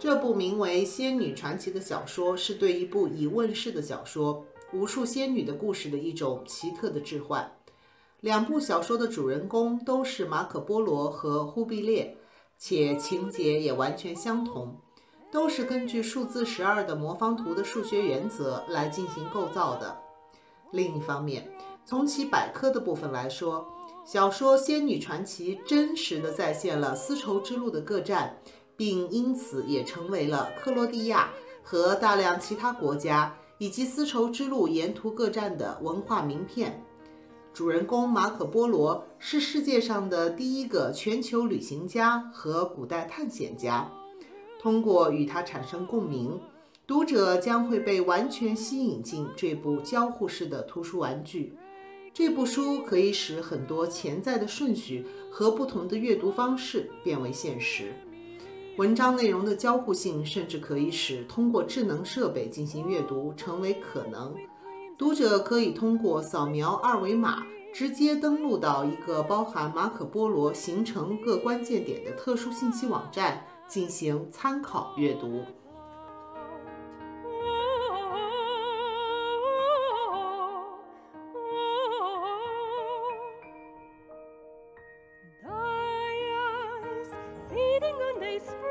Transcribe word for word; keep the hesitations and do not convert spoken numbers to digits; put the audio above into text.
这部名为《仙女传奇》的小说是对一部已问世的小说无数仙女的故事的一种奇特的置换。两部小说的主人公都是马可波罗和忽必烈，且情节也完全相同，都是根据数字十二的魔方图的数学原则来进行构造的。另一方面，从其百科的部分来说，小说《仙女传奇》真实地再现了丝绸之路的各站，并因此也成为了克罗地亚和大量其他国家以及丝绸之路沿途各站的文化名片。主人公马可波罗是世界上的第一个全球旅行家和古代探险家，通过与他产生共鸣，读者将会被完全吸引进这部交互式的图书玩具。这部书可以使很多潜在的顺序和不同的阅读方式变为现实。文章内容的交互性甚至可以使通过智能设备进行阅读成为可能。读者可以通过扫描二维码，直接登录到一个包含马可波罗行程各关键点的特殊信息网站，进行参考阅读。 Thy eyes feeding on thy spring